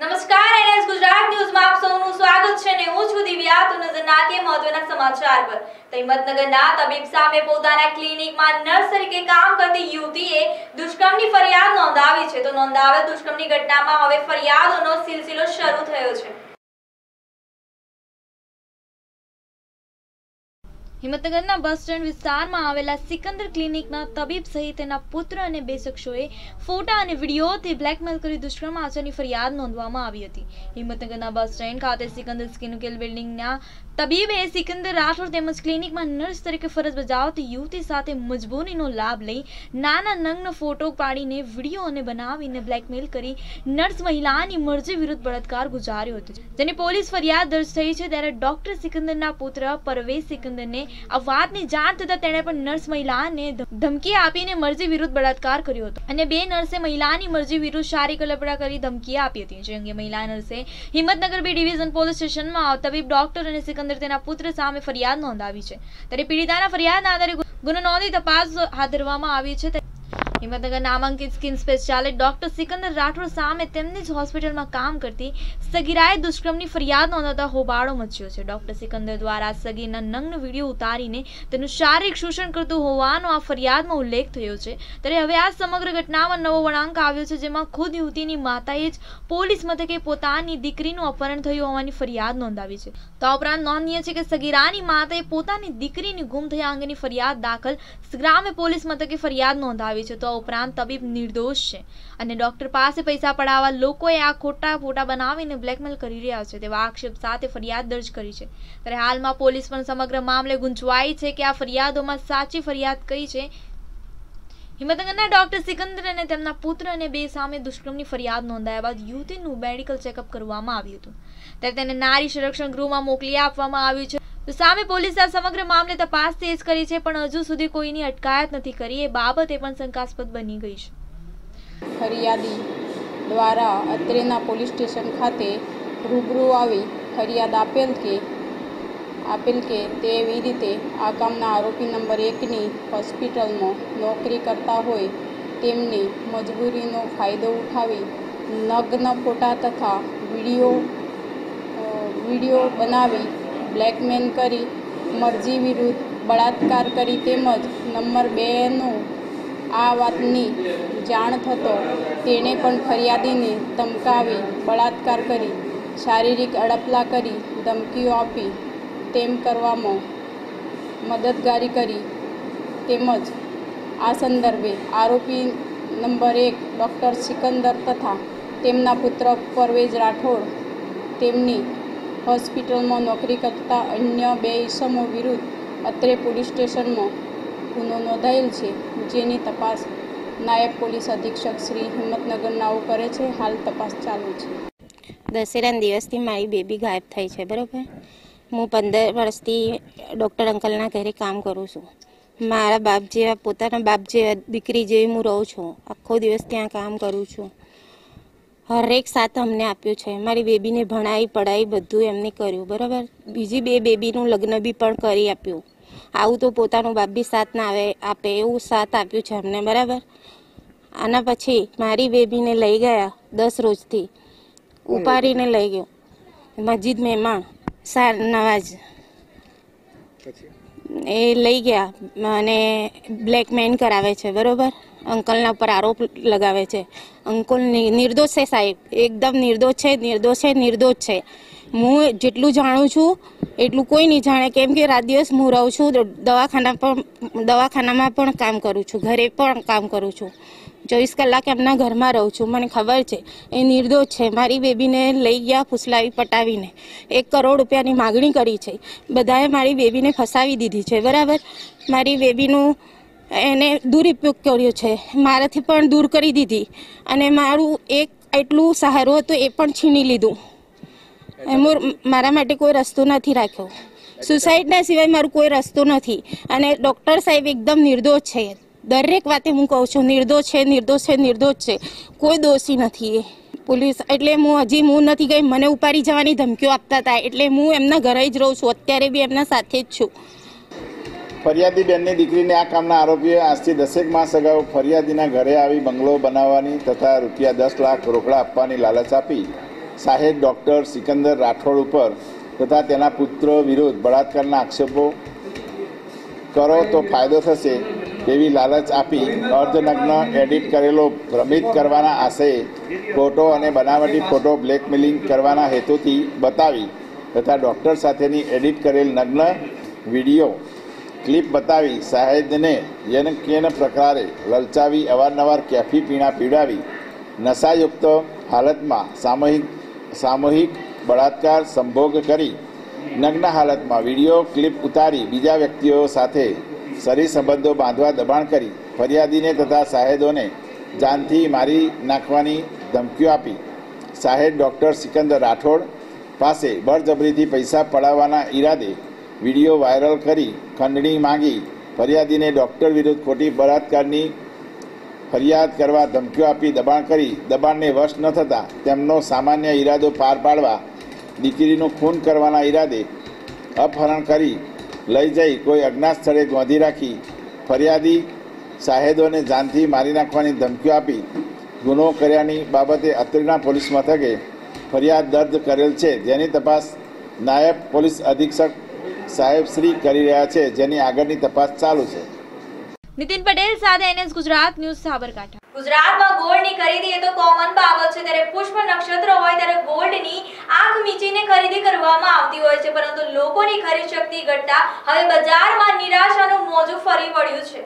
નમસ્કાર એનએસ ગુજરાત ન્યૂઝમાં આપ સૌનું સ્વાગત છે ને હું છું દિવ્યા તો નજર નાખીએ મહત્વના સમાચાર પર હિંમતનગરના તબીબ સામે પોતાના ક્લિનિકમાં નર્સ તરીકે કામ કરતી યુવતીએ દુષ્કર્મની ફરિયાદ નોંધાવી છે તો નોંધાવેલ દુષ્કર્મની ઘટનામાં હવે ફરિયાદોનો સિલસિલો શરૂ થયો છે। હિંમતનગરના બસ સ્ટેન્ડ વિસ્તારમાં આવેલા સિકંદર ક્લિનિકના તબીબ સહિત તેના પુત્ર અને બે શખ્સોએ ફોટા અને વિડીયોથી બ્લેકમેલ કરી દુષ્કર્મ આચરણની ફરિયાદ નોંધવામાં આવી હતી। હિંમતનગરના બસ સ્ટેન્ડ ખાતે સિકંદર સ્કિન કેર બિલ્ડિંગના તબીબે સિકંદર રાઠોડ તેમજ ક્લિનિકમાં નર્સ તરીકે ફરજ બજાવતી યુવતી સાથે મજબૂરીનો લાભ લઈ નાના નગ્ન ફોટો પાડીને વિડીયોને બનાવીને બ્લેકમેલ કરી નર્સ મહિલાની મરજી વિરુદ્ધ બળાત્કાર ગુજાર્યો હતો, જેની પોલીસ ફરિયાદ દર્જ થઈ છે। ત્યારે ડોક્ટર સિકંદરના પુત્ર પરવેઝ સિકંદરને આ વાતની જાણ થતા તેણે પણ નર્સ મહિલાને ધમકી આપીને મરજી વિરુદ્ધ બળાત્કાર કર્યો હતો અને બે નર્સે મહિલાની મરજી વિરુદ્ધ શારીરિક અલપડા કરી ધમકી આપી હતી। જે અંગે મહિલા નર્સે હિંમતનગર બી ડિવિઝન પોલીસ સ્ટેશનમાં તબીબ ડોક્ટર અને સિકંદર તેના પુત્ર સામે ફરિયાદ નોંધાવી છે। ત્યારે પીડિતાના ફરિયાદના આધારે ગુનો નોંધી તપાસ હાથ ધરવામાં આવી છે। હિંમતનગર નામાંકિત skin specialist doctor Sikandar Rathod સામે તેમની જ હોસ્પિટલમાં કામ કરતી સગીરાએ દુષ્કર્મની ફરિયાદ નોંધાતા હોબાળો મચ્યો છે। ડોક્ટર સિકંદર દ્વારા સગીરના નગ્ન વિડીયો ઉતારીને તેનું શારીરિક શોષણ કરતું હોવાનો આ ફરિયાદમાં ઉલ્લેખ થયો છે। ત્યારે હવે આ સમગ્ર ઘટનામાં નવો વળાંક આવ્યો છે, જેમાં ખુદ યુવતીની માતાએ જ પોલીસ મથકે પોતાની દીકરીનું અપહરણ થયું હોવાની ફરિયાદ નોંધાવી છે। તો આ ઉપરાંત નોંધનીય છે કે સગીરાની માતાએ પોતાની દીકરીની ગુમ થયા અંગેની ફરિયાદ દાખલ ગ્રામ્ય પોલીસ મથકે ફરિયાદ નોંધાવી છે। તો ઉપરાંત તબીબ નિર્દોષ છે અને ડોક્ટર પાસે પૈસા પડાવવા લોકોએ આ ખોટા ફોટા બનાવીને બ્લેકમેલ કરી રહ્યા છે તેવા આક્ષેપ સાથે ફરિયાદ દર્જ કરી છે। ત્યારે હાલમાં પોલીસ પણ સમગ્ર મામલે ગુંચવાઈ છે કે આ ફરિયાદોમાં સાચી ફરિયાદ કઈ છે। હિંમતનગરના ડોક્ટર સિકંદર અને તેમના પુત્ર અને બે સામે દુષ્કર્મની ફરિયાદ નોંધાયા બાદ યુવતીનું મેડિકલ ચેકઅપ કરવામાં આવ્યું હતું, ત્યારે તેને નારી સંરક્ષણ ગૃહમાં મોકલી આપવામાં આવ્યું છે। તો સામે પોલીસે આ સમગ્ર મામલે તપાસ તેજ કરી છે, પણ હજુ સુધી કોઈની અટકાયત નથી કરી। એ બાબતે પણ શંકાસ્પદ બની ગઈ છે। ફરિયાદી દ્વારા અત્રેના પોલીસ સ્ટેશન ખાતે રૂબરૂ આવી ફરિયાદ આપેલ કે તે એવી રીતે આ કામના આરોપી નંબર 1ની હોસ્પિટલમાં નોકરી કરતા હોય તેમની મજબૂરીનો ફાયદો ઉઠાવી નગ્ન ફોટા તથા વિડીયો બનાવી બ્લેકમેલ કરી મરજી વિરુદ્ધ બળાત્કાર કરી તેમજ નંબર 2નું આ વાતની જાણ થતો તેણે પણ ફરિયાદીને ધમકાવી બળાત્કાર કરી શારીરિક અડપલા કરી ધમકીઓ આપી તેમ કરવામાં મદદગારી કરી તેમજ આ સંદર્ભે આરોપી નંબર 1 ડૉક્ટર સિકંદર તથા તેમના પુત્ર પરવેઝ રાઠોડ તેમની હોસ્પિટલમાં નોકરી કરતા અન્ય 2 ઇસમો વિરુદ્ધ અત્રે પોલીસ સ્ટેશનમાં ગુનો નોંધાયેલ છે, જેની તપાસ નાયબ પોલીસ અધિક્ષક શ્રી હિંમતનગરનાઓ કરે છે। હાલ તપાસ ચાલુ છે। દશેરાના દિવસથી મારી બેબી ગાયબ થઈ છે, બરાબર। હું 15 વર્ષથી ડૉક્ટર અંકલના ઘરે કામ કરું છું। મારા બાપ જેવા પોતાના બાપ જેવા દીકરી જેવી હું રહું છું। આખો દિવસ ત્યાં કામ કરું છું। હરેક સાથ અમને આપ્યું છે। મારી બેબીને ભણાવી પઢાવી બધું એમને કર્યું, બરાબર। બીજી 2 બેબીનું લગ્ન બી પણ કરી આપ્યું। આવું તો પોતાનો બાપ બી સાથ ના આપે એવું સાથ આપ્યું છે અમને, બરાબર। આના પછી મારી બેબીને લઈ ગયા 10 રોજથી ઉપાડીને લઈ ગયો મસ્જિદ મહેમાન નવાજ એ લઈ ગયા અને બ્લેકમેલ કરાવે છે, બરાબર। અંકલના ઉપર આરોપ લગાવે છે। અંકલ નિર્દોષ છે સાહેબ, એકદમ નિર્દોષ છે। હું જેટલું જાણું છું એટલું કોઈ નહીં જાણે, કેમ કે રાત દિવસ હું રહું છું દવાખાનામાં પણ કામ કરું છું, ઘરે પણ કામ કરું છું, 24 કલાક એમના ઘરમાં રહું છું। મને ખબર છે એ નિર્દોષ છે। મારી બેબીને લઈ ગયા ફૂસલાવી પટાવીને 1 કરોડ રૂપિયાની માગણી કરી છે। બધાએ મારી બેબીને ફસાવી દીધી છે, બરાબર। મારી બેબીનું એને દુરુપયોગ કર્યો છે, મારાથી પણ દૂર કરી દીધી અને મારું એક એટલું સહારો હતો એ પણ છીની લીધું। મારા માટે કોઈ રસ્તો નથી રાખ્યો। સુસાઇડના સિવાય મારું કોઈ રસ્તો નથી અને ડૉક્ટર સાહેબ એકદમ નિર્દોષ છે। દરેક વાતે હું કહું છું નિર્દોષ છે, કોઈ દોષી નથી એ પોલીસ। એટલે હું નથી ગઈ, મને ઉપાડી જવાની ધમકીઓ આપતા હતા, એટલે હું એમના ઘરે જ રહું છું, અત્યારે બી એમના સાથે જ છું। ફરિયાદી બેનની દીકરીને આ કામના આરોપીએ આજથી 10 માસ અગાઉ ફરિયાદીના ઘરે આવી બંગલો બનાવવાની તથા રૂપિયા 10 લાખ રોકડા આપવાની લાલચ આપી સાહેબ ડૉક્ટર સિકંદર રાઠોડ ઉપર તથા તેના પુત્ર વિરુદ્ધ બળાત્કારના આક્ષેપો કરો તો ફાયદો થશે તેવી લાલચ આપી અર્ધનગ્ન એડિટ કરેલો ભ્રમિત કરવાના આશયે ફોટો અને બનાવટી ફોટો બ્લેકમેલિંગ કરવાના હેતુથી બતાવી તથા ડૉક્ટર સાથેની એડિટ કરેલ નગ્ન વિડીયો ક્લિપ બતાવી સાહેબને યનકેન પ્રકારે લલચાવી અવારનવાર કેફી પીણા પીવડાવી નશાયુક્ત હાલતમાં સામૂહિક બળાત્કાર સંભોગ કરી નગ્ન હાલતમાં વિડીયો ક્લિપ ઉતારી બીજા વ્યક્તિઓ સાથે શરીર સંબંધો બાંધવા દબાણ કરી ફરિયાદીને તથા સાહેદોને જાનથી મારી નાખવાની ધમકીઓ આપી સાહેબ ડૉક્ટર સિકંદર રાઠોડ પાસે બળજબરીથી પૈસા પડાવવાના ઈરાદે વિડીયો વાયરલ કરી ખંડણી માંગી ફરિયાદીને ડૉક્ટર વિરુદ્ધ ખોટી બળાત્કારની ફરિયાદ કરવા ધમકીઓ આપી દબાણ કરી દબાણને વશ ન થતાં તેમનો સામાન્ય ઈરાદો પાર પાડવા દીકરીનું ખૂન કરવાના ઈરાદે અપહરણ કરી લઈ જઈ કોઈ અજ્ઞાત સ્થળે ગોંધી રાખી ફરિયાદી સાહેદોને જાનથી મારી નાખવાની ધમકીઓ આપી ગુનો કર્યાની બાબતે અત્રેના પોલીસ મથકે ફરિયાદ દર્જ કરેલ છે, જેની તપાસ નાયબ પોલીસ અધિક્ષક સાહેબ શ્રી કરી રહ્યા છે, જેની આગળની તપાસ ચાલુ છે. નીતિન પટેલ સાથે NS ગુજરાત ન્યૂઝ સાબરકાંઠા. ગુજરાતમાં ગોલ્ડની ખરીદી એ તો કોમન બાબત છે, ત્યારે પુષ્પ નક્ષત્ર હોય ત્યારે ગોલ્ડની આંખ મીચીને ખરીદી કરવામાં આવતી હોય છે, પરંતુ લોકોની ખરીદ શક્તિ ઘટતા હવે બજારમાં નિરાશાનું મોજું ફરી વળ્યું છે.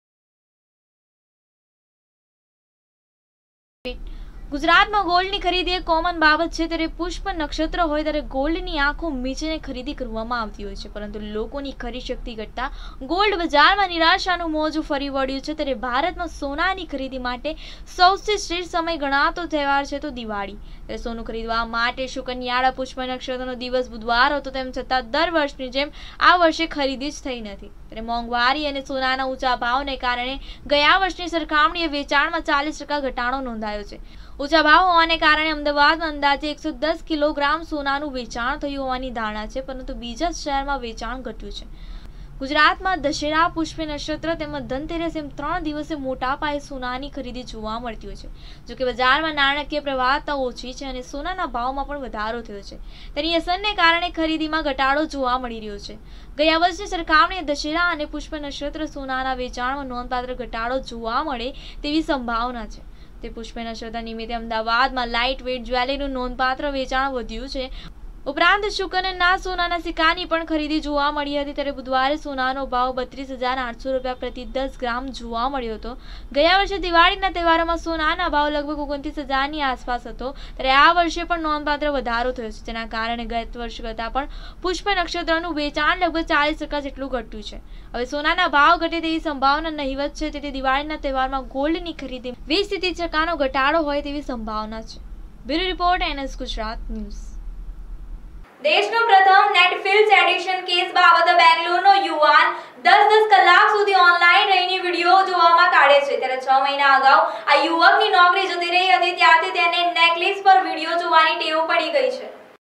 ગુજરાતમાં ગોલ્ડની ખરીદી એ કોમન બાબત છે, ત્યારે પુષ્પ નક્ષત્ર હોય ત્યારે ગોલ્ડની આંખો મીચીને ખરીદી કરવામાં આવતી હોય છે, પરંતુ લોકોની ખરીદ શક્તિ ઘટતા ગોલ્ડ બજારમાં નિરાશાનું મોજું ફરી વળ્યું છે. ત્યારે ભારતમાં સોનાની ખરીદી માટે સૌથી શ્રેષ્ઠ સમય ગણાતો તહેવાર છે તો દિવાળી. ત્યારે સોનું ખરીદવા માટે શુકનિયાળા પુષ્પ નક્ષત્રનો દિવસ બુધવાર હતો, તેમ છતાં દર વર્ષની જેમ આ વર્ષે ખરીદી જ થઈ નથી. ત્યારે મોંઘવારી અને સોનાના ઊંચા ભાવને કારણે ગયા વર્ષની સરખામણીએ વેચાણમાં 40% ઘટાડો નોંધાયો છે. ઊંચા ભાવ હોવાને કારણે અમદાવાદમાં અંદાજે 110 કિલોગ્રામ સોનાનું વેચાણ થયું હોવાની ધારણા છે, પરંતુ બીજા શહેરમાં વેચાણ ઘટ્યું છે. ગુજરાતમાં દશેરા, પુષ્પ નક્ષત્ર તેમજ ધનતેરસ એમ 3 દિવસે મોટા પાયે સોનાની ખરીદી જોવા મળતી હોય છે. જોકે બજારમાં નાણાકીય પ્રવાહતા ઓછી છે અને સોનાના ભાવમાં પણ વધારો થયો છે. તેની અસરને કારણે ખરીદીમાં ઘટાડો જોવા મળી રહ્યો છે. ગયા વર્ષની સરખામણીએ દશેરા અને પુષ્પ નક્ષત્ર સોનાના વેચાણમાં નોંધપાત્ર ઘટાડો જોવા મળે તેવી સંભાવના છે. તે પુષ્પ નક્ષત્ર નિમિત્તે અમદાવાદમાં લાઇટ વેઇટ જ્વેલરીનું નોંધપાત્ર વેચાણ વધ્યું છે. ઉપરાંત શુકનના સોનાના સિક્કાની પણ ખરીદી જોવા મળી હતી. ત્યારે બુધવારે સોનાનો ભાવ 32,800 રૂપિયા પ્રતિ 10 ગ્રામ જોવા મળ્યો હતો. ગયા વર્ષે દિવાળીના તહેવારોમાં સોનાના ભાવ લગભગ 29,000ની આસપાસ હતો, ત્યારે આ વર્ષે પણ નોંધપાત્ર વધારો થયો છે, જેના કારણે ગત વર્ષ કરતાં પણ પુષ્પ નક્ષત્રનું વેચાણ લગભગ 40% જેટલું ઘટ્યું છે. હવે સોનાના ભાવ ઘટે તેવી સંભાવના નહીવત છે, તેથી દિવાળીના તહેવારમાં ગોલ્ડની ખરીદી 20% ઘટાડો હોય તેવી સંભાવના છે. Bureau report NS Gujarat news. દેશનો પ્રથમ નેટફ્લિક્સ એડિક્શન કેસ બાબતે બેંગ્લોરનો યુવાન 10 કલાક સુધી ઓનલાઈન રહીને વિડીયો જોવામાં કાઢે છે. ત્યારે 6 મહિના અગાઉ આ યુવકની નોકરી જતી રહી હતી, ત્યારથી તેને નેટફ્લિક્સ પર વિડીયો જોવાની ટેવ પડી ગઈ છે.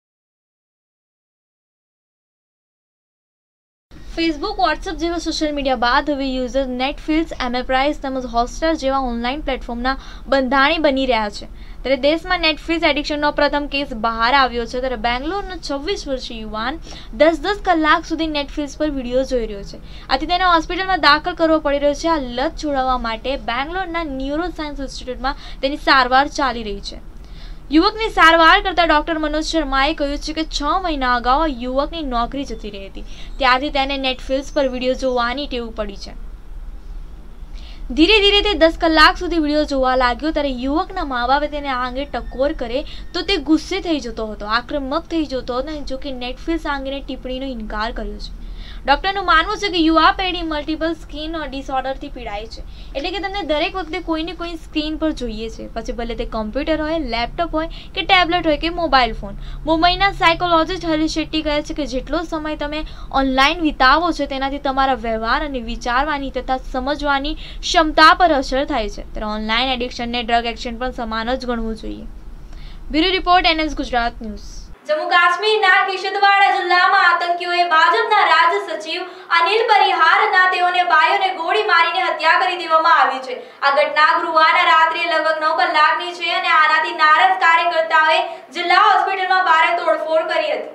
ફેસબુક, વોટ્સએપ જેવા સોશિયલ મીડિયા બાદ હવે યુઝર નેટફ્લિક્સ, એમેપ્રાઇઝ તેમજ હોટસ્ટાર જેવા ઓનલાઈન પ્લેટફોર્મના બંધાણી બની રહ્યા છે. ત્યારે દેશમાં નેટફ્લિક્સ એડિક્શનનો પ્રથમ કેસ બહાર આવ્યો છે. ત્યારે બેંગ્લોરનો 26 વર્ષીય યુવાન 10 કલાક સુધી નેટફ્લિક્સ પર વિડીયો જોઈ રહ્યો છે. આથી તેને હોસ્પિટલમાં દાખલ કરવો પડી રહ્યો છે. આ લત છોડાવવા માટે બેંગ્લોરના ન્યુરો સાયન્સ ઇન્સ્ટિટ્યૂટમાં તેની સારવાર ચાલી રહી છે. યુવકની સારવાર કરતા ડોક્ટર મનોજ શર્માએ કહ્યું છે કે 6 મહિના અગાઉ આ યુવકની નોકરી જતી રહી હતી, ત્યારથી તેને નેટફ્લિક્સ પર વિડીયો જોવાની ટેવ પડી છે. ધીરે ધીરે તે 10 કલાક સુધી વિડીયો જોવા લાગ્યો. ત્યારે યુવકના મા બાપે તેને આ અંગે ટકોર કરે તો તે ગુસ્સે થઈ જતો હતો, આક્રમક થઈ જતો હતો, જો કે નેટફ્લિક્સ આ અંગેની ટિપ્પણીનો ઇનકાર કર્યો છે. ડોક્ટરનું માનવું છે કે યુવા પેઢી મલ્ટિપલ સ્કિન ડિસઓર્ડરથી પીડાય છે, એટલે કે તમને દરેક વખતે કોઈને કોઈ સ્ક્રીન પર જોઈએ છે, પછી ભલે તે કમ્પ્યુટર હોય, લેપટોપ હોય કે ટેબ્લેટ હોય કે મોબાઈલ ફોન. મુંબઈના સાયકોલોજિસ્ટ હરીશ શેટ્ટી કહે છે કે જેટલો સમય તમે ઓનલાઈન વિતાવો છો તેનાથી તમારા વ્યવહાર અને વિચારવાની તથા સમજવાની ક્ષમતા પર અસર થાય છે. ત્યારે ઓનલાઈન એડિક્શનને ડ્રગ એડિક્શન પણ સમાન જ ગણવું જોઈએ. Bureau report NS Gujarat news. Jammu કાશ્મીરના કિશતવાડા જિલ્લામાં આતંકીઓએ ભાજપના રાજ્ય સચિવ અનિલ પરિહારના તેઓને ભાઈઓને ગોળી મારીને હત્યા કરી દેવામાં આવી છે. આ ઘટના ગુરુવારના રાત્રે લગભગ 9 કલાકની છે અને આનાથી નારાજ કાર્યકર્તાઓએ દુષ્કર્મીઓએ જિલ્લા હોસ્પિટલમાં ભારે તોડફોડ કરી હતી।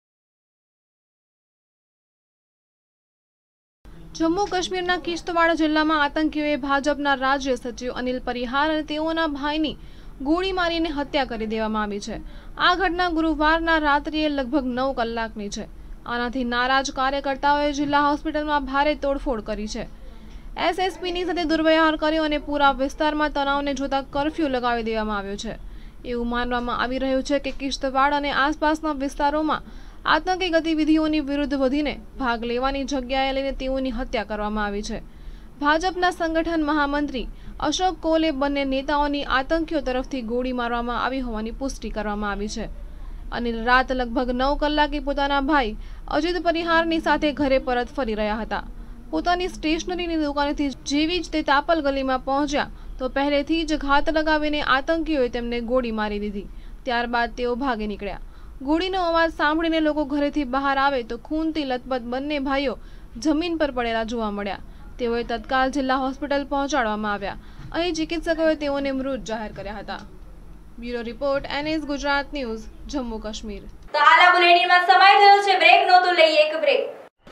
જમ્મુ કાશ્મીરના કિશ્તવાડ જિલ્લામાં આતંકીઓએ ભાજપના રાજ્ય સચિવ અનિલ પરિહાર અને તેઓના ભાઈની ગોળી મારીને હત્યા કરી દેવામાં આવી છે। આ ઘટના ગુરુવારના રાત્રિએ લગભગ 9 કલાકની છે। આનાથી નારાજ કાર્યકર્તાઓએ જિલ્લા હોસ્પિટલમાં ભારે તોડફોડ કરી છે। એસએસપીની સાથે દુર્વ્યવહાર કર્યો અને પૂરા વિસ્તારમાં તણાવને જોતા કર્ફ્યુ લગાવી દેવામાં આવ્યો છે। એવું માનવામાં આવી રહ્યું છે કે કિશ્તવાડ અને આસપાસના વિસ્તારોમાં આતંકી ગતિવિધિઓની વિરુદ્ધ વધીને ભાગ લેવાની જગ્યાએ લઈને તેઓની હત્યા કરવામાં આવી છે। ભાજપના સંગઠન મહામંત્રી અશોક કોલે બંને નેતાઓની આતંકીઓ તરફથી ગોળી મારવામાં આવી હોવાની પુષ્ટિ કરવામાં આવી છે। અનિલ રાત લગભગ 9 કલાકે પોતાના ભાઈ અજીત પરિહારની સાથે ઘરે પરત ફરી રહ્યા હતા। પોતાની સ્ટેશનરીની દુકાનેથી જેવી જ તે તાપલ ગલીમાં પહોંચ્યા તો પહેલેથી જ ઘાત લગાવીને આતંકીઓએ તેમને ગોળી મારી દીધી। ત્યારબાદ તેઓ ભાગી નીકળ્યા। ગોળીનો અવાજ સાંભળીને લોકો ઘરેથી બહાર આવે તો ખૂનથી લથપથ બંને ભાઈઓ જમીન પર પડેલા જોવા મળ્યા। તેઓએ તત્કાલ જિલ્લા હોસ્પિટલ પહોંચાડવામાં આવ્યા। અહીં ચિકિત્સકોએ તેઓને મૃત જાહેર કર્યા હતા। Bureau report NS Gujarat news Jammu Kashmir. તો હાલ આ બુલેટિનમાં સમય થયો છે બ્રેકનો, તો લઈએ એક બ્રેક।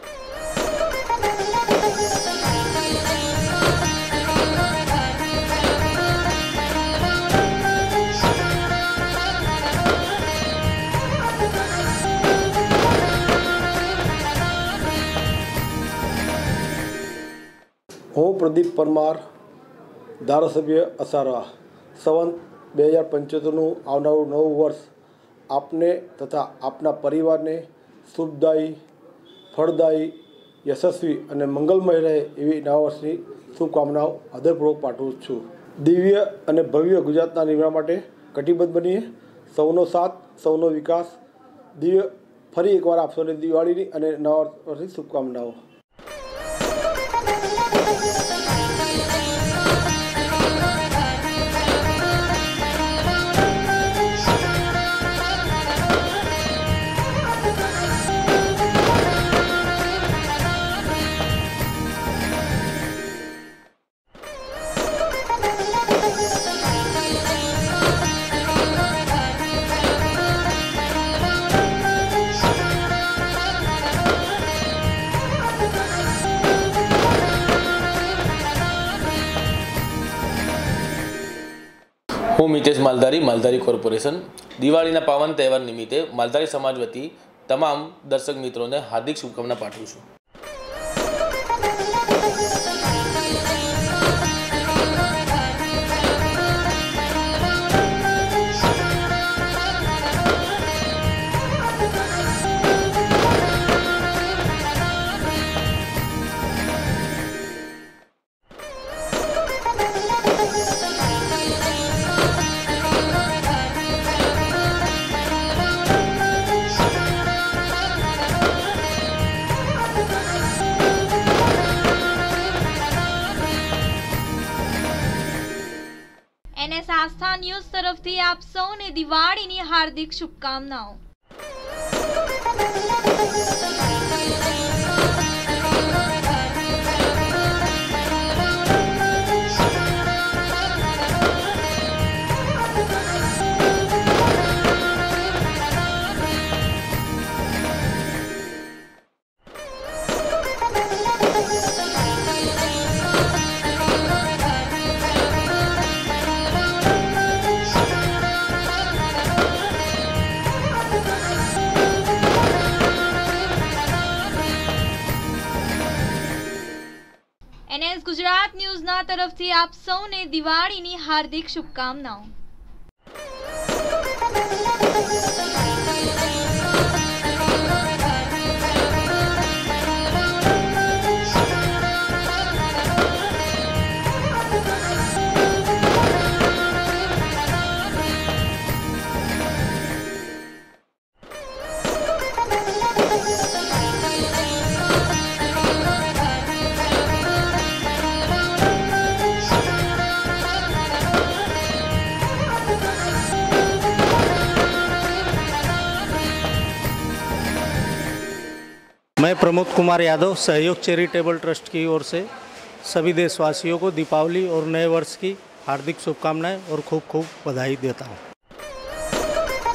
હું પ્રદીપ પરમાર, ધારાસભ્ય અસારા, સંવત 2075નું આવનારું નવું વર્ષ આપને તથા આપના પરિવારને શુભદાયી, ફળદાયી, યશસ્વી અને મંગલમય રહે એવી નવા વર્ષની શુભકામનાઓ હૃદયપૂર્વક પાઠવું છું। દિવ્ય અને ભવ્ય ગુજરાતના નિર્માણ માટે કટિબદ્ધ બનીએ। સૌનો સાથ, સૌનો વિકાસ। દિવ્ય ફરી એકવાર આપ સૌને દિવાળીની અને નવા વર્ષની શુભકામનાઓ। હું મિતેશ માલધારી, માલધારી કોર્પોરેશન। દિવાળીના પાવન તહેવાર નિમિત્તે માલધારી સમાજ વતી તમામ દર્શક મિત્રોને હાર્દિક શુભકામના પાઠવું છું। NS આસ્થા ન્યૂઝ તરફથી આપ સૌને દિવાળીની હાર્દિક શુભકામનાઓ। NS ગુજરાત ન્યૂઝના તરફથી આપ સૌને દિવાળીની હાર્દિક શુભકામનાઓ। मैं प्रमोद कुमार यादव, सहयोग चैरिटेबल ट्रस्ट की ओर से सभी देशवासियों को दीपावली और नए वर्ष की हार्दिक शुभकामनाएं और खूब खूब बधाई देता हूं।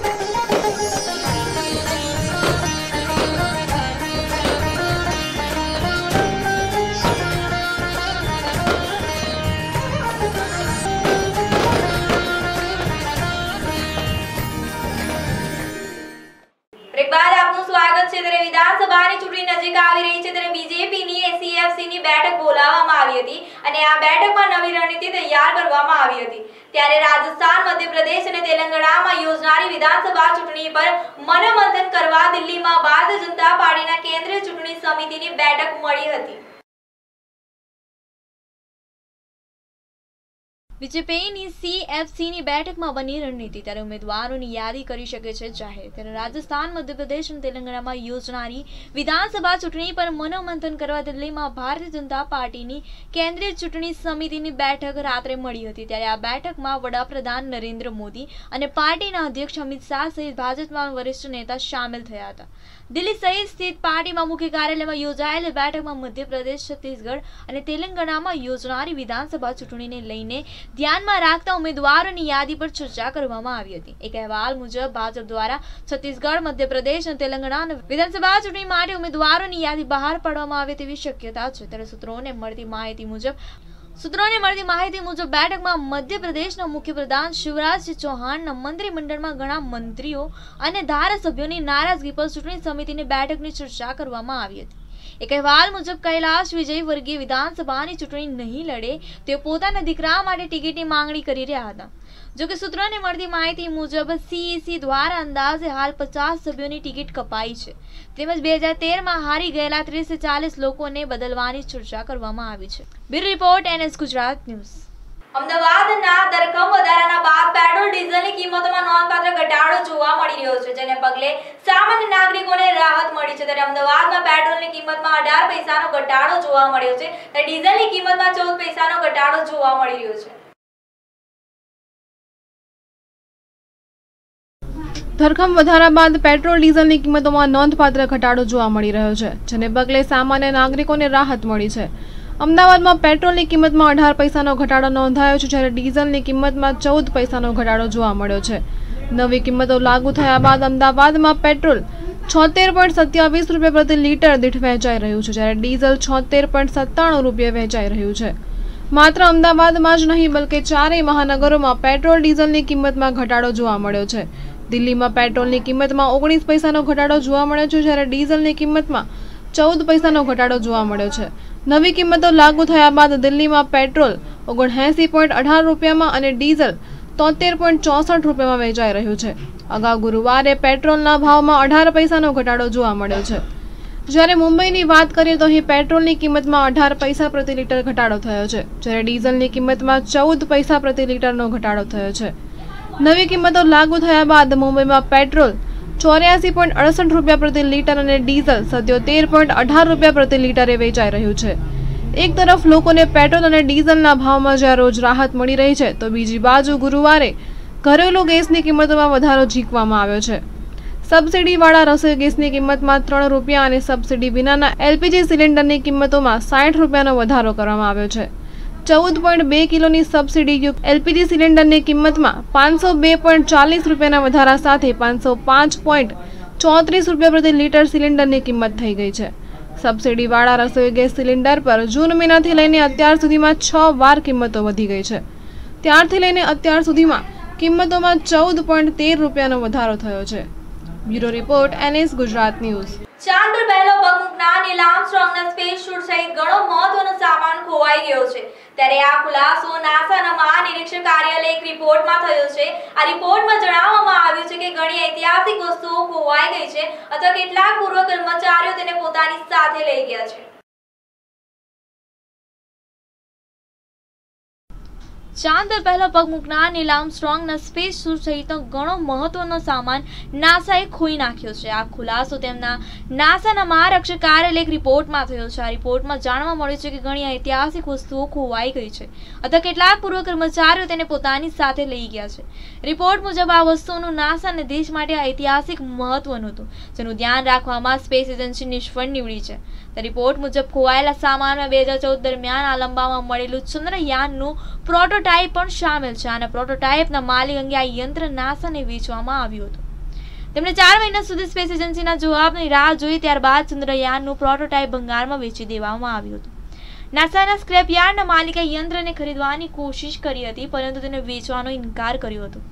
છે ત્યારે વિધાનસભાની ચૂંટણી નજીક આવી રહી છે ત્યારે બીજેપીની એસીએફસીની બેઠક બોલાવવામાં આવી હતી અને આ બેઠકમાં નવી રણનીતિ તૈયાર કરવામાં આવી હતી। ત્યારે રાજસ્થાન, મધ્યપ્રદેશ અને તેલંગાણામાં યોજનારી વિધાનસભા ચૂંટણી પર મનોમંથન કરવા દિલ્હીમાં ભારતીય જનતા પાર્ટીના કેન્દ્રીય ચૂંટણી સમિતિની બેઠક મળી હતી। બીજેપીની સીએફસીની બેઠકમાં બની રણનીતિ ત્યારે ઉમેદવારોની યાદી કરી શકે છે જાહેર। ત્યારે રાજસ્થાન, મધ્યપ્રદેશ અને તેલંગાણામાં યોજનારી વિધાનસભા ચૂંટણી પર મનોમંથન કરવા દિલ્હીમાં ભારતીય જનતા પાર્ટીની કેન્દ્રીય ચૂંટણી સમિતિની બેઠક રાત્રે મળી હતી। ત્યારે આ બેઠકમાં વડાપ્રધાન નરેન્દ્ર મોદી અને પાર્ટીના અધ્યક્ષ અમિત શાહ સહિત ભાજપના વરિષ્ઠ નેતા સામેલ થયા હતા। દિલ્હી સહિત સ્થિત પાર્ટીમાં મુખ્ય કાર્યાલયમાં યોજાયેલી બેઠકમાં મધ્યપ્રદેશ, છત્તીસગઢ અને તેલંગાણામાં યોજનારી વિધાનસભા ચૂંટણીને લઈને ધ્યાનમાં રાખતા ઉમેદવારોની યાદી પર ચર્ચા કરવામાં આવી હતી। એક અહેવાલ મુજબ ભાજપ દ્વારા છત્તીસગઢ, મધ્યપ્રદેશ અને તેલંગાણા વિધાનસભા ચૂંટણી માટે ઉમેદવારોની યાદી બહાર પાડવામાં આવે તેવી શક્યતા છે। ત્યારે સૂત્રોને મળતી માહિતી મુજબ બેઠકમાં મધ્યપ્રદેશના મુખ્યપ્રધાન શિવરાજસિંહ ચૌહાણના મંત્રીમંડળમાં ઘણા મંત્રીઓ અને ધારાસભ્યોની નારાજગી પર ચૂંટણી સમિતિની બેઠકની ચર્ચા કરવામાં આવી હતી। એક અહેવાલ મુજબ કૈલાશ વિજયવર્ગીય વિધાનસભાની ચૂંટણી નહીં લડે તેઓ પોતાના દીકરા માટે ટિકિટની માંગણી કરી રહ્યા હતા। જોકે સૂત્રોને મળતી માહિતી મુજબ સીઈસી દ્વારા અંદાજે હાલ 50 સભ્યોની ટિકિટ કપાઈ છે તેમજ 2013માં હારી ગયેલા 30 થી 40 લોકોને બદલવાની ચર્ચા કરવામાં આવી છે। Bureau report NS Gujarat news. અમદાવાદના ધરખમ વધારાના બાદ પેટ્રોલ ડીઝલની કિંમતોમાં નોંધપાત્ર ઘટાડો જોવા મળી રહ્યો છે, જેને પગલે સામાન્ય નાગરિકોને રાહત મળી છે। ત્યારે અમદાવાદમાં પેટ્રોલની કિંમતમાં 18 પૈસાનો ઘટાડો જોવા મળ્યો છે ત્યારે ડીઝલની કિંમતમાં 14 પૈસાનો ઘટાડો જોવા મળી રહ્યો છે। ધરખમ વધારા બાદ પેટ્રોલ ડીઝલની કિંમતોમાં નોંધપાત્ર ઘટાડો જોવા મળી રહ્યો છે, જેને પગલે સામાન્ય નાગરિકોને રાહત મળી છે। અમદાવાદમાં પેટ્રોલની કિંમતમાં 18 પૈસાનો ઘટાડો નોંધાયો છે, જ્યારે ડીઝલની કિંમતમાં 14 પૈસાનો ઘટાડો જોવા મળ્યો છે। નવી કિંમતો લાગુ થયા બાદ અમદાવાદમાં પેટ્રોલ 76.27 રૂપિયા પ્રતિ લીટર દીઠ વેચાઈ રહ્યું છે, જ્યારે ડીઝલ 76.97 રૂપિયા વેચાઈ રહ્યું છે। માત્ર અમદાવાદમાં જ નહીં બલકે ચારેય મહાનગરોમાં પેટ્રોલ ડીઝલની કિંમતમાં ઘટાડો જોવા મળ્યો છે। દિલ્હીમાં પેટ્રોલની કિંમતમાં 19 પૈસાનો ઘટાડો જોવા મળ્યો છે, જ્યારે ડીઝલની કિંમતમાં 14 પૈસાનો ઘટાડો જોવા મળ્યો છે। નવી કિંમતો લાગુ થયા બાદ દિલ્હીમાં પેટ્રોલ 79.18 રૂપિયામાં અને ડીઝલ 73.64 રૂપિયામાં વેચાઈ રહ્યું છે। અગાઉ ગુરુવારે પેટ્રોલના ભાવમાં 18 પૈસાનો ઘટાડો જોવા મળ્યો છે, જ્યારે મુંબઈની વાત કરીએ તો અહીં પેટ્રોલની કિંમતમાં 18 પૈસા પ્રતિ લીટર ઘટાડો થયો છે, જ્યારે ડીઝલની કિંમતમાં 14 પૈસા પ્રતિ લીટરનો ઘટાડો થયો છે। નવી કિંમતો લાગુ થયા બાદ મુંબઈમાં પેટ્રોલ 84.68 રૂપિયા પ્રતિ લીટર અને ડીઝલ 77.18 રૂપિયા પ્રતિ લીટરે વેચાઈ રહ્યું છે। એક તરફ લોકોને પેટ્રોલ અને ડીઝલના ભાવમાં જ્યાં રોજ રાહત મળી રહી છે, તો બીજી બાજુ ગુરુવારે ઘરેલું ગેસની કિંમતોમાં વધારો ઝીંકવામાં આવ્યો છે। સબસિડીવાળા રસોઈ ગેસની કિંમતમાં 3 રૂપિયા અને સબસિડી વિનાના LPG સિલિન્ડરની કિંમતોમાં 60 રૂપિયાનો વધારો કરવામાં આવ્યો છે। 14.2 કિલોની સબસિડીયુક્ત LPG સિલિન્ડરની કિંમતમાં 502.40 રૂપિયાના વધારા સાથે 505.34 રૂપિયા પ્રતિ લીટર સિલિન્ડરની કિંમત થઈ ગઈ છે। સબસિડીવાળા રસોઈ ગેસ સિલિન્ડર પર જૂન મહિનાથી લઈને અત્યાર સુધીમાં 6 વાર કિંમતો વધી ગઈ છે। ત્યારથી લઈને અત્યાર સુધીમાં કિંમતોમાં 14.13 રૂપિયાનો વધારો થયો છે। Bureau report NS Gujarat news. ચાંદ પર પહેલો પગ મૂકનાર નીલ આર્મસ્ટ્રોંગના સ્પેસ શૂટ સહિત ઘણો મહત્વનો સામાન ખોવાઈ ગયો છે, ત્યારે આ ખુલાસો નાસાના મહાનિરીક્ષક કાર્યાલય એક રિપોર્ટમાં થયો છે। આ રિપોર્ટમાં જણાવવામાં આવ્યું છે કે ઘણી ઐતિહાસિક વસ્તુઓ ખોવાઈ ગઈ છે અથવા કેટલાક પૂર્વ કર્મચારીઓ તેને પોતાની સાથે લઈ ગયા છે। ચાંદ પર પહેલો પગ મૂકનાર નીલ આર્મસ્ટ્રોંગના સ્પેસ શૂટ સહિતનો ઘણો મહત્વનો સામાન નાસાએ ખોઈ નાખ્યો છે। આ ખુલાસો તેમના નાસાના મહારક્ષક કાર્યાલય એક રિપોર્ટમાં થયો છે। આ રિપોર્ટમાં જાણવા મળ્યું છે કે ઘણી ઐતિહાસિક વસ્તુઓ ખોવાઈ ગઈ છે અથવા કેટલાક પૂર્વ કર્મચારીઓ તેને પોતાની સાથે લઈ ગયા છે। રિપોર્ટ મુજબ આ વસ્તુઓનું નાસા અને દેશ માટે ઐતિહાસિક મહત્વનું હતું, જેનું ધ્યાન રાખવામાં સ્પેસ એજન્સી નિષ્ફળ નીવડી છે। રિપોર્ટ મુજબ ખોવાયેલા સામાનમાં 2014 દરમિયાન આલંબામાં મળેલું ચંદ્રયાનનું પ્રોટોટાઇપ પણ શામેલ છે। આના પ્રોટોટાઇપના માલિક અંગે આ યંત્ર નાસાને વેચવામાં આવ્યું હતું। તેમણે 4 મહિના સુધી સ્પેસ એજન્સીના જવાબની રાહ જોઈ, ત્યારબાદ ચંદ્રયાનનું પ્રોટોટાઇપ ભંગારમાં વેચી દેવામાં આવ્યું હતું। નાસાના સ્ક્રેપ યાર્ડના માલિકે યંત્રને ખરીદવાની કોશિશ કરી હતી, પરંતુ તેને વેચવાનો ઇનકાર કર્યો હતો।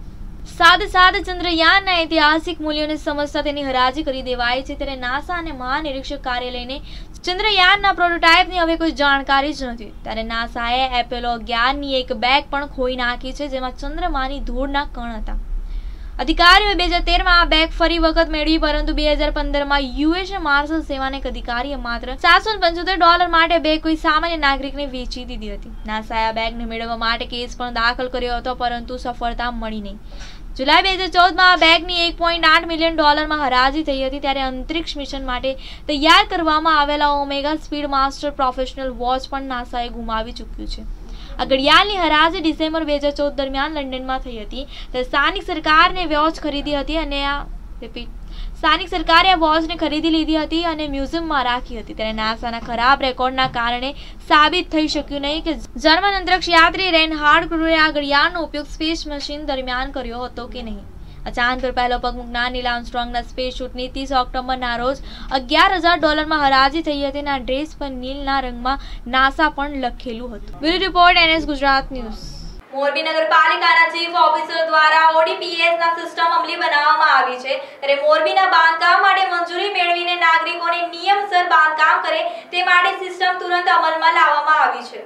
સાથે સાથે ચંદ્રયાનના ઐતિહાસિક મૂલ્યોને સમજતા તેની હરાજી કરી દેવાઈ છે, ત્યારે નાસા અને મહાનિરીક્ષક કાર્યાલયને ચંદ્રયાનના પ્રોટોટાઇપની હવે કોઈ જાણકારી જ નથી. ત્યારે નાસાએ એપોલો 11ની એક બેગ પણ ખોઈ નાખી છે, જેમાં ચંદ્રમાની ધૂળના કણ હતા. અધિકારીઓએ 2013માં આ બેગ ફરી વખત મેળવી, પરંતુ 2015માં યુએસ માર્શલ સેવાના એક અધિકારીએ માત્ર $775 માટે બેગ કોઈ સામાન્ય નાગરિકને વેચી દીધી હતી. નાસાએ આ બેગને મેળવવા માટે કેસ પણ દાખલ કર્યો હતો, પરંતુ સફળતા મળી નહીં. જુલાઈ 2014માં આ બેગની $1.8 મિલિયન હરાજી થઈ હતી. ત્યારે અંતરિક્ષ મિશન માટે તૈયાર કરવામાં આવેલા Omega Speedmaster professional watch પણ નાસાએ ગુમાવી ચૂક્યું છે. આ ઘડિયાળની હરાજી ડિસેમ્બર 2014 દરમિયાન લંડનમાં થઈ હતી. ત્યારે સ્થાનિક સરકારે વોચ ખરીદી હતી અને સ્થાનિક સરકારે આ વોચને ખરીદી લીધી હતી અને મ્યુઝિયમમાં રાખી હતી. ત્યારે નાસાના ખરાબ રેકોર્ડના કારણે સાબિત થઈ શક્યું નહીં કે જર્મન અંતરિક્ષ યાત્રી રેનહાર્ડ ક્રુરે આ ઘડિયાળનો ઉપયોગ સ્પેસ મિશન દરમિયાન કર્યો હતો કે નહીં. ચાંદ પર પહેલો પગ મૂકનાર નીલ આર્મસ્ટ્રોંગના સ્પેસ શૂટની 30 ઓક્ટોબરના રોજ $11,000 હરાજી થઈ હતી અને આ ડ્રેસ પર નીલના રંગમાં નાસા પણ લખેલું હતું. Bureau report NS Gujarat news. Morbi નગરપાલિકાના ચીફ ઓફિસર દ્વારા ODPS ના સિસ્ટમ અમલી બનાવવામાં આવી છે, ત્યારે મોરબીના બાંધકામ માટે મંજૂરી મેળવીને નાગરિકોને નિયમસર બાંધકામ કરે તે માટે સિસ્ટમ તુરંત અમલમાં લાવવામાં આવી છે.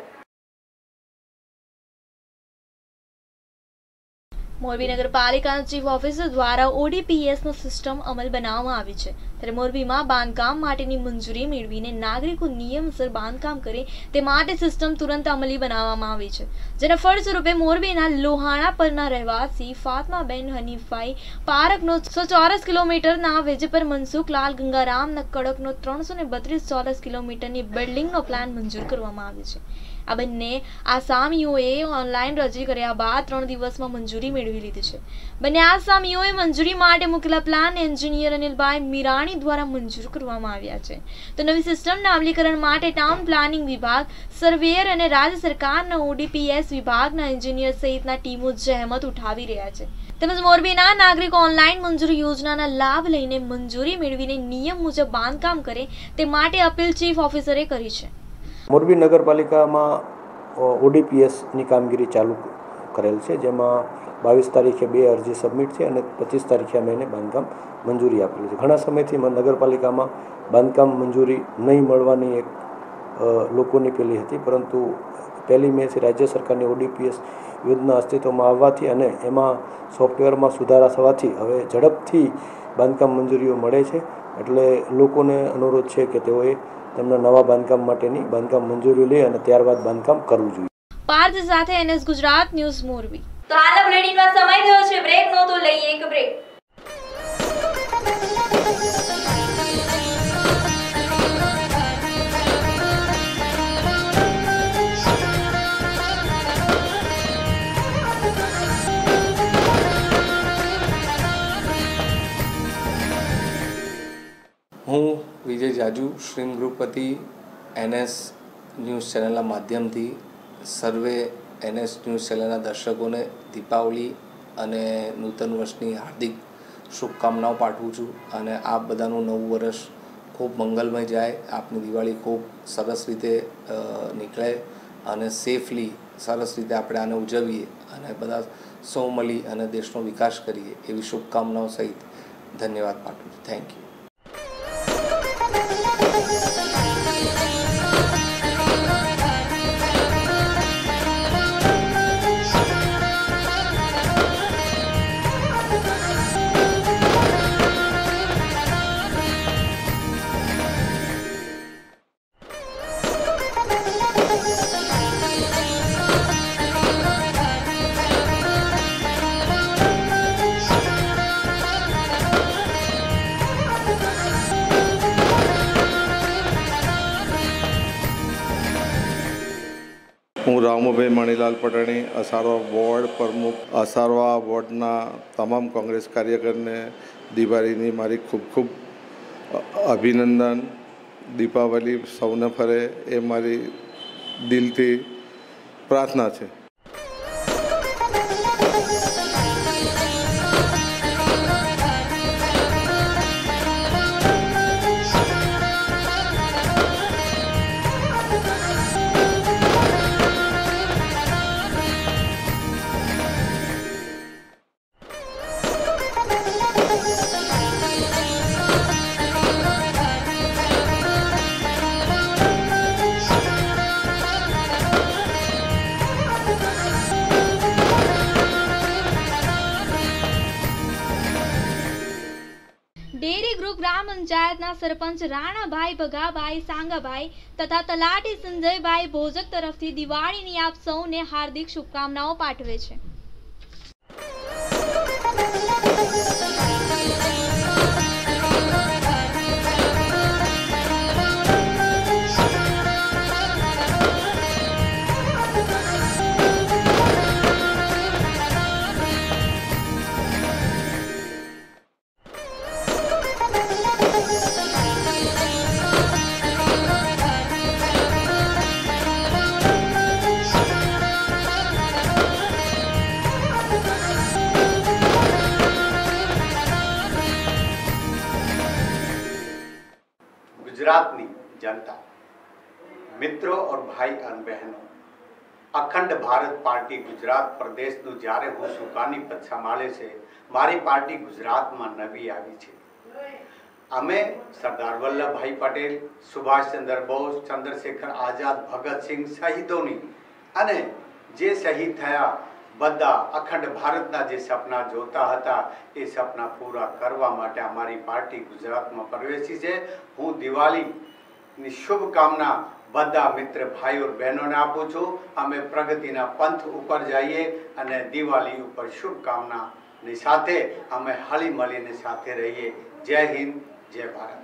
મોરબી નગરપાલિકાના ચીફ ઓફિસર દ્વારા ODPSનો સિસ્ટમ અમલ બનાવવામાં આવી છે, ત્યારે મોરબીમાં બાંધકામ માટેની મંજૂરી મેળવીને નાગરિકો નિયમસર બાંધકામ કરે તે માટે સિસ્ટમ તુરંત અમલી બનાવવામાં આવી છે, જેના ફળસ્વરૂપે મોરબીના લોહાણા પરના રહેવાસી ફાતમાબેન હનીફાઈ પાર્કનો 100 ચોરસ કિલોમીટરના વેજપર મનસુખલાલ ગંગારામના કડકનો 332 ચોરસ કિલોમીટરની બિલ્ડિંગનો પ્લાન મંજૂર કરવામાં આવ્યો છે. આ બંને આસામીઓએ ઓનલાઈન અરજી કર્યા બાદ 3 દિવસમાં મંજૂરી મેળવી લીધી છે. બંને આસામીઓએ મંજૂરી માટે મૂકેલા પ્લાન એન્જિનિયર અનિલભાઈ મીરાણી દ્વારા મંજૂર કરવામાં આવ્યા છે. તો નવી સિસ્ટમના અમલીકરણ માટે ટાઉન પ્લાનિંગ વિભાગ, સર્વેયર અને રાજ્ય સરકારના ODPS વિભાગના એન્જિનિયર સહિતના ટીમો જહેમત ઉઠાવી રહ્યા છે. તેમજ મોરબીના નાગરિકો ઓનલાઈન મંજૂરી યોજનાના લાભ લઈને મંજૂરી મેળવીને નિયમ મુજબ બાંધકામ કરે તે માટે અપીલ ચીફ ઓફિસરે કરી છે. મોરબી નગરપાલિકામાં ODPSની કામગીરી ચાલુ કરેલ છે, જેમાં 22 તારીખે 2 અરજી સબમિટ છે અને 25 તારીખે અમે એને બાંધકામ મંજૂરી આપેલી છે. ઘણા સમયથી નગરપાલિકામાં બાંધકામ મંજૂરી નહીં મળવાની એક લોકોની પેલી હતી, પરંતુ 1 મેથી રાજ્ય સરકારની ODPS યોજના અસ્તિત્વમાં આવવાથી અને એમાં સોફ્ટવેરમાં સુધારા થવાથી હવે ઝડપથી બાંધકામ મંજૂરીઓ મળે છે. એટલે લોકોને અનુરોધ છે કે તેઓએ તેમના નવા બાંધકામ માટેની બાંધકામ મંજૂરી લે અને ત્યારબાદ બાંધકામ કરવું જોઈએ. પાર્થ સાથે NS ગુજરાત ન્યૂઝ મોરબી. તો હાલના બુલેટિનમાં સમય થયો છે બ્રેકનો, તો લઈએ એક બ્રેક. હું વિજય જાજુ, શ્રીમ ગૃહપતિ, NS ન્યૂઝ ચેનલના માધ્યમથી સર્વે NS ન્યૂઝ ચેનલના દર્શકોને દીપાવલી અને નૂતન વર્ષની હાર્દિક શુભકામનાઓ પાઠવું છું અને આપ બધાનું નવું વર્ષ ખૂબ મંગલમય જાય, આપની દિવાળી ખૂબ સરસ રીતે નીકળે અને સેફલી સરસ રીતે આપણે આને ઉજવીએ અને બધા સૌ મળી અને દેશનો વિકાસ કરીએ એવી શુભકામનાઓ સહિત ધન્યવાદ પાઠવું છું. Thank you. હું રામુભાઈ મણીલાલ પટાણી, અસારવા વોર્ડ પ્રમુખ. અસારવા વોર્ડના તમામ કોંગ્રેસ કાર્યકરને દિવાળીની મારી ખૂબ ખૂબ અભિનંદન. દીપાવલી સૌને ફરે એ મારી દિલથી પ્રાર્થના છે. ડેરી ગ્રુપ ગ્રામ પંચાયતના સરપંચ રાણાભાઈ ભગાભાઈ સાંગાભાઈ તથા તલાટી સંજયભાઈ ભોજક તરફથી દિવાળીની આપ સૌને હાર્દિક શુભકામનાઓ પાઠવે છે. गुजरात जनता, मित्रों और भाई और बहनों, अखंड भारत पार्टी गुजरात प्रदेश જ્યારે હું સુકાની પદ સંભાળે છે, મારી પાર્ટી ગુજરાતમાં નવી આવી છે. અમે સરદાર વલ્લભભાઈ પટેલ, સુભાષચંદ્ર બોઝ, ચંદ્રશેખર આઝાદ, ભગતસિંહ શહીદોની અને જે શહીદ થયા બધા અખંડ ભારતના જે સપના જોતા હતા એ સપના પૂરા કરવા માટે અમારી પાર્ટી ગુજરાતમાં પ્રવેશી છે. હું દિવાળીની શુભકામના બધા મિત્ર ભાઈઓ બહેનોને આપું છું. અમે પ્રગતિના પંથ ઉપર જઈએ અને દિવાળી ઉપર શુભકામનાની સાથે અમે હળી મળીને સાથે રહીએ. જય હિન્દ, જય ભારત.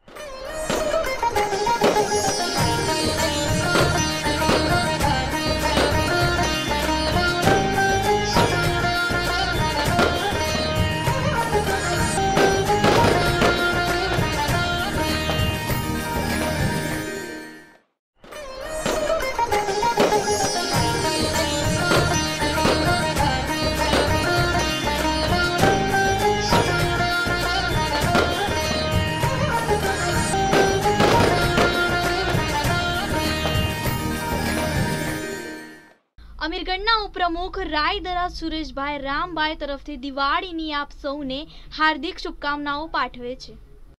અમીરગઢના ઉપપ્રમુખ રાયદરા સુરેશભાઈ રામભાઈ તરફથી દિવાળીની આપ સૌને હાર્દિક શુભકામનાઓ પાઠવે છે.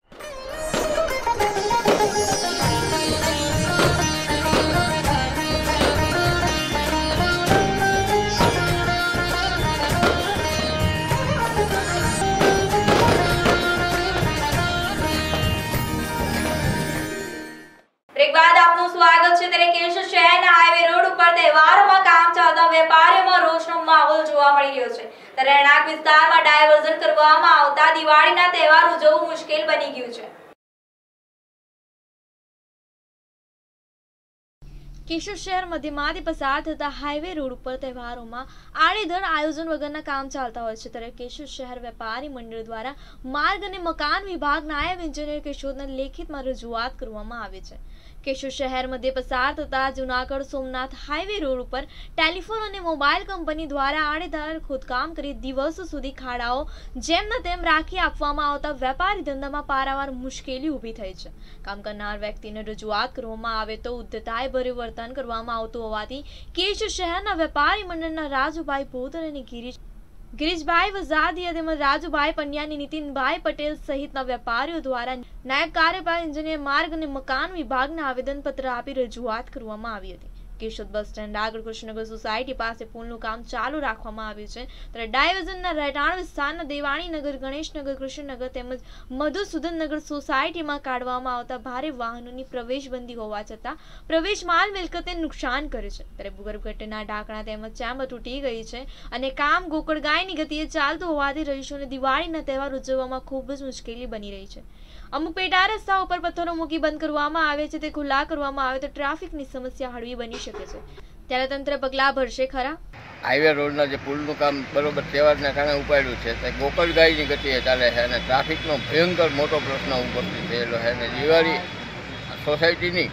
બ્રેક બાદ આપનું સ્વાગત છે. ત્યારે કેશોદ શહેરના હાઈવે રોડ ઉપર તહેવારોમાં કામ ચાલતા વેપારીઓમાં રોષનો માહોલ જોવા મળી રહ્યો છે. ત્યારે રહેણાંક વિસ્તારમાં ડાયવર્ઝન કરવામાં આવતા દિવાળીના તહેવાર ઉજવવું મુશ્કેલ બની ગયું છે. કેશોદ શહેર મધ્યમાંથી પસાર થતા હાઈવે રોડ ઉપર તહેવારોમાં આડેધડ આયોજન વગરના કામ ચાલતા હોય છે. ત્યારે કેશોદ શહેર વેપારી મંડળ દ્વારા માર્ગ અને મકાન વિભાગ નાયબ એન્જિનિયર કેશોદને લેખિતમાં રજૂઆત કરવામાં આવી છે. કેશોદ શહેર મધ્ય પસાર થતા જૂનાગઢ સોમનાથ હાઈવે રોડ ઉપર ટેલિફોન અને મોબાઈલ કંપની દ્વારા આડેધડ ખોદકામ કરી દિવસો સુધી ખાડાઓ જેમના તેમ રાખી આપવામાં આવતા વેપારી ધંધામાં પારાવાર મુશ્કેલી ઊભી થઈ છે. કામ કરનાર વ્યક્તિને રજૂઆત કરવામાં આવે તો ઉદ્ધતાએ ભર્યું વર્તન કરવામાં આવતું હોવાથી કેશોદ શહેરના વેપારી મંડળના રાજુભાઈ ભોતર અને ગિરીશભાઈ વઝાદિયા તેમજ રાજુભાઈ પંડ્યાની નીતિનભાઈ પટેલ સહિતના વેપારીઓ દ્વારા નાયબ કાર્યપાલક એન્જિનિયર માર્ગ અને મકાન વિભાગને આવેદનપત્ર આપી રજૂઆત કરવામાં આવી હતી. કેશોદ બસ સ્ટેન્ડ આગળ કૃષ્ણનગર સોસાયટી પાસે પુલનું કામ ચાલુ રાખવામાં આવ્યું છે. ત્યારે ડાયવર્ઝનના રહેઠાણ વિસ્તારના દેવાણીનગર, ગણેશનગર, કૃષ્ણનગર તેમજ મધુસૂદનનગર સોસાયટીમાં કાઢવામાં આવતા ભારે વાહનોની પ્રવેશબંધી હોવા છતાં પ્રવેશ માલ મિલકતને નુકસાન કરે છે. ત્યારે ભૂગર્ભ ગટરના ઢાંકણા તેમજ ચેમ્બર તૂટી ગઈ છે અને કામ ગોકળગાયની ગતિએ ચાલતું હોવાથી રહીશોને દિવાળીના તહેવાર ઉજવવામાં ખૂબ જ મુશ્કેલી બની રહી છે. અમુક પેટા રસ્તા ઉપર પથ્થરો મૂકી બંધ કરવામાં આવે છે, તે ખુલ્લા કરવામાં આવે તો ટ્રાફિકની સમસ્યા હળવી બની શકે છે. ત્યારે તંત્ર પગલાં ભરશે ખરા? હાઈવે રોડના જે પુલનું કામ બરોબર તહેવારના કારણે ઉપાડ્યું છે તે ગોકળગાયની ગતિએ ચાલે છે અને ટ્રાફિકનો ભયંકર મોટો પ્રશ્ન ઉપસ્થિત થયેલો છે. અને દિવાળી સોસાયટીની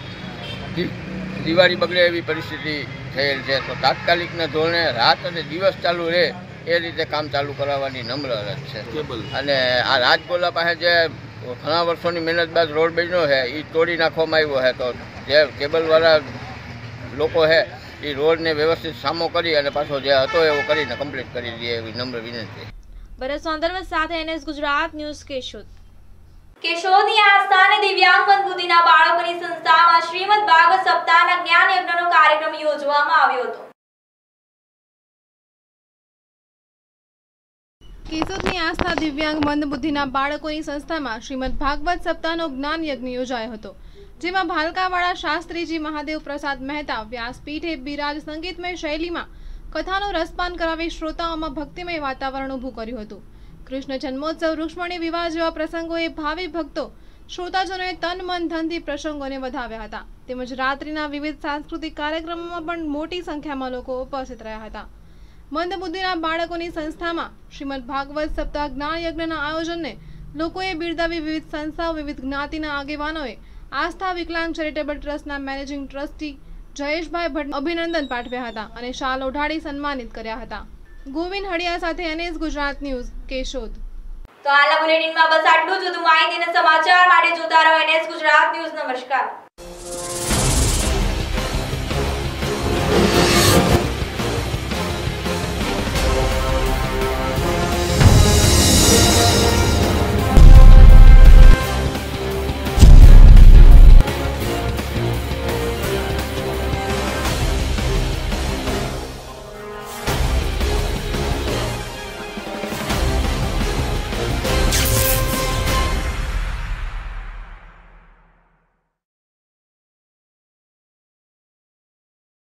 દિવાળી બગડે એવી પરિસ્થિતિ થયેલ છે. તો તાત્કાલિકના ધોરણે રાત અને દિવસ ચાલુ રહે એ રીતે કામ ચાલુ કરાવવાની નમ્ર અરજ છે. અને આ રાજગોલા પાસે જે ઘણા વર્ષોની મહેનત બાદ રોડ બન્યો છે એ તોડી નાખવામાં આવ્યો છે. તો જે કેબલવાળા લોકો છે એ રોડને વ્યવસ્થિત સામો કરી અને પાછો જે હતો એવો કરીને કમ્પ્લીટ કરી દે એવી નમ્ર વિનંતી. ભરત સોંદરવત સાથે NS ગુજરાત ન્યૂઝ કેશોદ. કેશોદની આસ્થાને દિવ્યાંગ મંદબુદ્ધિના બાળકોની સંસ્થામાં શ્રીમદ ભાગવત સપ્તાહના જ્ઞાન યજ્ઞનો કાર્યક્રમ યોજવામાં આવ્યો હતો. કેશોદની આસ્થા દિવ્યાંગ મંદબુદ્ધિના બાળકોની સંસ્થામાં શ્રીમદ ભાગવત સપ્તાહનો જ્ઞાન યજ્ઞ યોજાયો હતો, જેમાં ભાલકાવાડા શાસ્ત્રીજી મહાદેવ પ્રસાદ મહેતા વ્યાસપીઠે બિરાજ સંગીતમય શૈલીમાં કથાનો રસપાન કરાવી શ્રોતાઓમાં ભક્તિમય વાતાવરણ ઊભું કર્યું હતું. કૃષ્ણ જન્મોત્સવ, રૂક્ષ્મણી વિવાહ જેવા પ્રસંગોએ ભાવિ ભક્તો શ્રોતાજનોએ તન મન ધનથી પ્રસંગોને વધાવ્યા હતા. તેમજ રાત્રિના વિવિધ સાંસ્કૃતિક કાર્યક્રમોમાં પણ મોટી સંખ્યામાં લોકો ઉપસ્થિત રહ્યા હતા. મંદબુદ્ધિના બાળકોની સંસ્થામાં શ્રીમદ ભાગવત સપ્તાહ જ્ઞાન યજ્ઞના આયોજનને લોકોએ બિરદાવી વિવિધ સંસ્થાઓ, વિવિધ જ્ઞાતિના આગેવાનોએ આસ્થા વિકલાંગ ચેરિટેબલ ટ્રસ્ટના મેનેજિંગ ટ્રસ્ટી જયેશભાઈ ભટ્ટ અભિનંદન પાઠવ્યા હતા અને શાલ ઓઢાડી સન્માનિત કર્યા હતા. ગોવિંદ હડિયા સાથે NS ગુજરાત ન્યૂઝ, કેશોદ. તો હાલના બુલેટિનમાં બસ આટલું જ. વધુ માહિતી અને સમાચાર માટે જોતા રહો NS ગુજરાત ન્યૂઝ. નમસ્કાર.